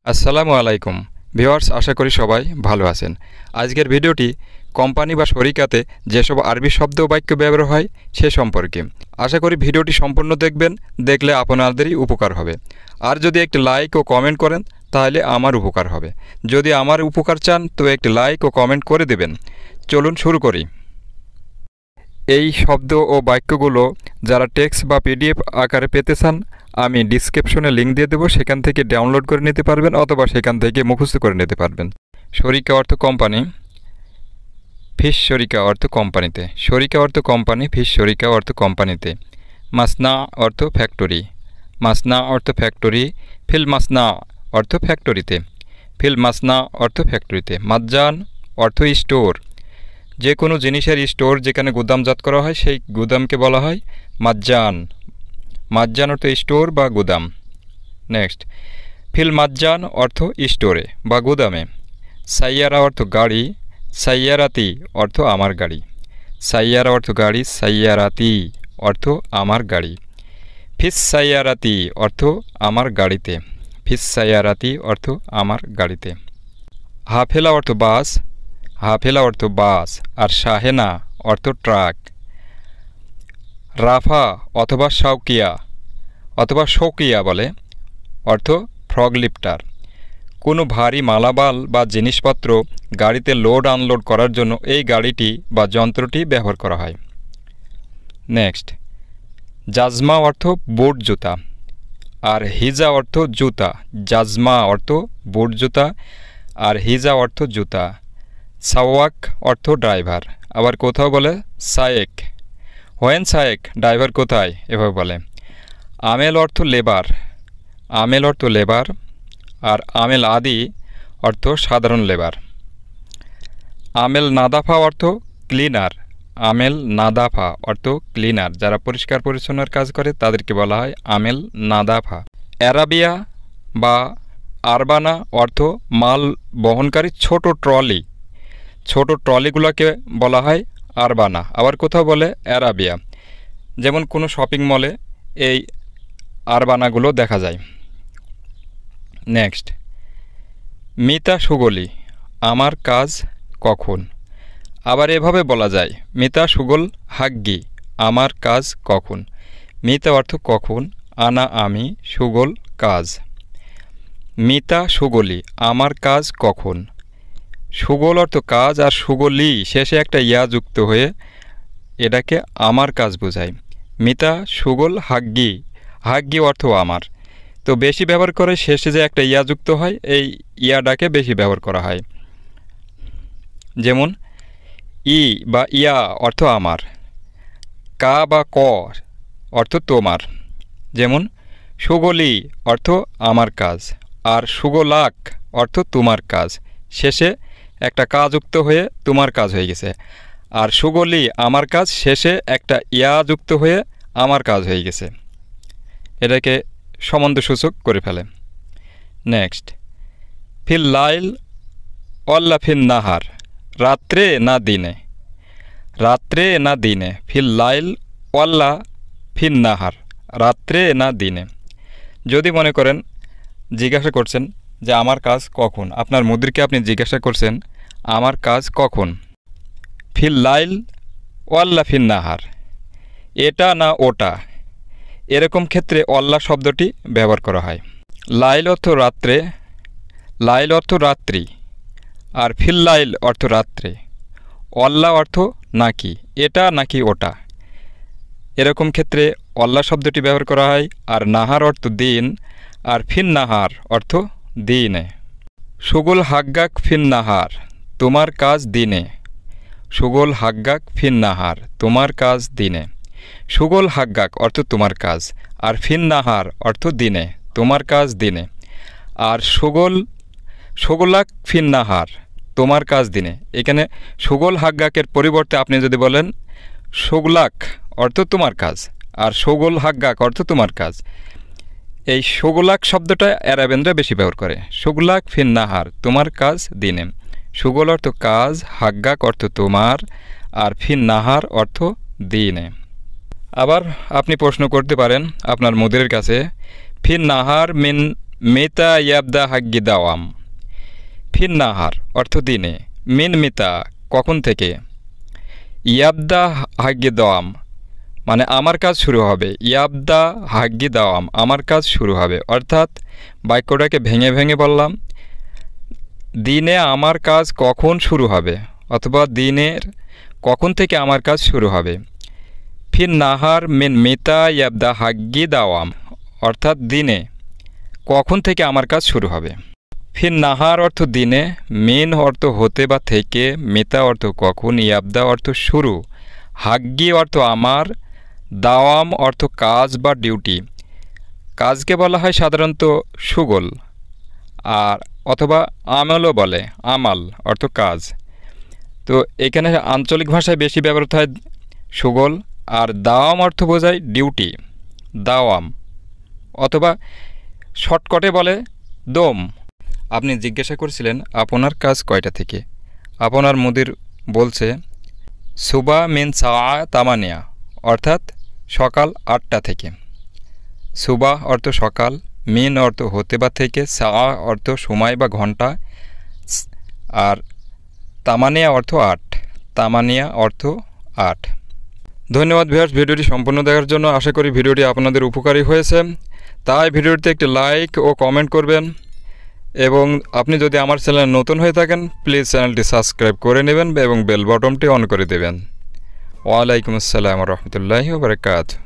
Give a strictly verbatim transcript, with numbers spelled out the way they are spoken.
আসসালামু আলাইকুম ভিউয়ার্স, আশা করি সবাই ভালো আছেন। আজকের ভিডিওটি কোম্পানি বা শরিকাতে যেসব আরবি শব্দ ও বাক্য ব্যবহার হয় সে সম্পর্কে। আশা করি ভিডিওটি সম্পূর্ণ দেখবেন, দেখলে আপনাদেরই উপকার হবে। আর যদি একটি লাইক ও কমেন্ট করেন তাহলে আমার উপকার হবে। যদি আমার উপকার চান তো একটি লাইক ও কমেন্ট করে দেবেন। চলুন শুরু করি। এই শব্দ ও বাক্যগুলো যারা টেক্সট বা পিডিএফ আকারে পেতে চান, আমি ডিসক্রিপশনে লিঙ্ক দিয়ে দেবো, সেখান থেকে ডাউনলোড করে নিতে পারবেন অথবা সেখান থেকে মুখস্থ করে নিতে পারবেন। শরিকা অর্থ কোম্পানি, ফিশ শরিকা অর্থ কোম্পানিতে। শরিকা অর্থ কোম্পানি, ফিশ শরিকা অর্থ কোম্পানিতে। মাসনা অর্থ ফ্যাক্টরি, মাসনা অর্থ ফ্যাক্টরি, ফিল মাসনা অর্থ ফ্যাক্টরিতে, ফিল মাসনা অর্থ ফ্যাক্টরিতে। মাজ্জান অর্থ স্টোর, যে কোনো জিনিসের স্টোর যেখানে গুদামজাত করা হয় সেই গুদামকে বলা হয় মাজ্জান। মাজ্জান অর্থ স্টোর বা গুদাম। নেক্সট, ফিল মাজ্জান অর্থ স্টোরে বা গুদামে। সাইয়ারা অর্থ গাড়ি, সাইয়ারাতি অর্থ আমার গাড়ি। সাইয়ারা অর্থ গাড়ি, সাইয়ারাতি অর্থ আমার গাড়ি। ফিস সাইয়ারাতি অর্থ আমার গাড়িতে, ফিস সাইয়ারাতি অর্থ আমার গাড়িতে। হাফেলা অর্থ বাস, হাফেলা অর্থ বাস। আর শাহেনা অর্থ ট্রাক। রাফা অথবা শাউকিয়া অথবা শৌকিয়া বলে অর্থ ফ্রগ লিফটার। কোনো ভারী মালামাল বা জিনিসপত্র গাড়িতে লোড আনলোড করার জন্য এই গাড়িটি বা যন্ত্রটি ব্যবহার করা হয়। নেক্সট, জাজমা অর্থ বুট জুতা, আর হিজা অর্থ জুতা। জাজমা অর্থ বুট জুতা আর হিজা অর্থ জুতা। সাওয়াক অর্থ ড্রাইভার, আবার কোথাও বলে সায়েক। হোয়েন সায়েক, ড্রাইভার কোথায়, এভাবে বলে। আমেল অর্থ লেবার, আমেল অর্থ লেবার আর আমেল আদি অর্থ সাধারণ লেবার। আমেল নাদাফা অর্থ ক্লিনার, আমেল নাদাফা অর্থ ক্লিনার, যারা পরিষ্কার পরিচ্ছন্নের কাজ করে তাদেরকে বলা হয় আমেল নাদাফা। অ্যারাবিয়া বা আরবানা অর্থ মাল বহনকারী ছোট ট্রলি, ছোট ট্রলিগুলোকে বলা হয় আরবানা, আবার কোথাও বলে অ্যারাবিয়া। যেমন কোনো শপিং মলে এই আরবানাগুলো দেখা যায়। নেক্সট, মিতা সুগলি, আমার কাজ কখন। আবার এভাবে বলা যায় মিতা সুগল হাগ্গি, আমার কাজ কখন। মিতা অর্থ কখন, আনা আমি, সুগল কাজ। মিতা সুগলি, আমার কাজ কখন। সুগল অর্থ কাজ আর সুগলি শেষে একটা ইয়া যুক্ত হয়ে এটাকে আমার কাজ বোঝায়। মিতা সুগল হাগ্গি, হাগ্গি অর্থ আমার। তো বেশি ব্যবহার করে শেষে যে একটা ইয়া যুক্ত হয় এই ইয়াটাকে বেশি ব্যবহার করা হয়। যেমন ই বা ইয়া অর্থ আমার, কা বা ক অর্থ তোমার। যেমন সুগলি অর্থ আমার কাজ আর সুগলাক অর্থ তোমার কাজ, শেষে একটা কাজ যুক্ত হয়ে তোমার কাজ হয়ে গেছে। আর সুগলি আমার কাজ, শেষে একটা ইয়া যুক্ত হয়ে আমার কাজ হয়ে গেছে, এটাকে সম্বন্ধসূচক করে ফেলে। নেক্সট, ফিল লাইল অল্লা ফিল নাহার, রাত্রে না দিনে, রাত্রে না দিনে। ফিল লাইল অল্লা ফিল নাহার, রাত্রে না দিনে। যদি মনে করেন জিজ্ঞাসা করছেন যে আমার কাজ কখন, আপনার মুদিরকে আপনি জিজ্ঞাসা করছেন আমার কাজ কখন। ফিল লাইল ওয়াল্লা ফিল নাহার, এটা না ওটা, এরকম ক্ষেত্রে অল্লা শব্দটি ব্যবহার করা হয়। লাইল অর্থ রাত্রে, লাইল অর্থ রাত্রি আর ফিল লাইল অর্থ রাত্রে। অল্লা অর্থ নাকি, এটা নাকি ওটা, এরকম ক্ষেত্রে অল্লা শব্দটি ব্যবহার করা হয়। আর নাহার অর্থ দিন আর ফিন নাহার অর্থ দিনে। সুগল হাগ্গাক ফিন নাহার, তোমার কাজ দিনে। সুগল হাগ্গাক ফিন নাহার, তোমার কাজ দিনে। সুগল হাগ্গাক অর্থ তোমার কাজ আর ফিন নাহার অর্থ দিনে, তোমার কাজ দিনে। আর সুগল সুগলাক ফিন নাহার, তোমার কাজ দিনে। এখানে সুগল হাগ্গাকের পরিবর্তে আপনি যদি বলেন সুগলাক অর্থ তোমার কাজ আর সুগল হাগ্গাক অর্থ তোমার কাজ, এই সুগলাক শব্দটা অ্যারাবেনরা বেশি ব্যবহার করে। সুগলাক ফিন নাহার, তোমার কাজ দিনে। সুগল অর্থ কাজ, হাগ্গাক অর্থ তোমার আর ফিন নাহার অর্থ দিনে। আবার আপনি প্রশ্ন করতে পারেন আপনার মুদিরের কাছে, ফিন নাহার মিন মিতা ইয়াবদা হাগ্গি দাওয়াম। ফিন নাহার অর্থ দিনে, মিন মিতা কখন থেকে, ইয়াবদা হাগ্গি দাওয়াম মানে আমার কাজ শুরু হবে, ইয়াবদা হাগ্গি দাওয়াম আমার কাজ শুরু হবে। অর্থাৎ বাক্যটাকে ভেঙে ভেঙে বললাম, দিনে আমার কাজ কখন শুরু হবে অথবা দিনের কখন থেকে আমার কাজ শুরু হবে। ফিন নাহার মিন মিতা ইয়াবদা হাগ্গি দাওয়াম অর্থাৎ দিনে কখন থেকে আমার কাজ শুরু হবে। ফিন নাহার অর্থ দিনে, মিন অর্থ হতে বা থেকে, মিতা অর্থ কখন, ইয়াবদা অর্থ শুরু, হাগ্গি অর্থ আমার, দাওয়াম অর্থ কাজ বা ডিউটি। কাজকে বলা হয় সাধারণত সুগল আর অথবা আমলও বলে, আমাল অর্থ কাজ। তো এখানে আঞ্চলিক ভাষায় বেশি ব্যবহৃত হয় সুগল, আর দাওয়াম অর্থ বোঝায় ডিউটি, দাওয়াম অথবা শর্টকটে বলে দম। আপনি জিজ্ঞাসা করছিলেন আপনার কাজ কয়টা থেকে। আপনার মুদির বলছে সুবা মিন সাআ তামানিয়া অর্থাৎ সকাল আটটা থেকে। সুবা অর্থ সকাল, মিন অর্থ হতে বা থেকে, সাআ অর্থ সময় বা ঘন্টা, আর তামানিয়া অর্থ আট, তামানিয়া অর্থ আট। ধন্যবাদ ভিউয়ার্স ভিডিওটি সম্পূর্ণ দেখার জন্য। আশা করি ভিডিওটি আপনাদের উপকারী হয়েছে। তাই ভিডিওটিতে একটি লাইক ও কমেন্ট করবেন এবং আপনি যদি আমার চ্যানেলে নতুন হয়ে থাকেন প্লিজ চ্যানেলটি সাবস্ক্রাইব করে নেবেন এবং বেল বটনটি অন করে দেবেন। ওয়ালাইকুম আসসালাম ওয়া রাহমাতুল্লাহি ওয়া বারাকাতুহু।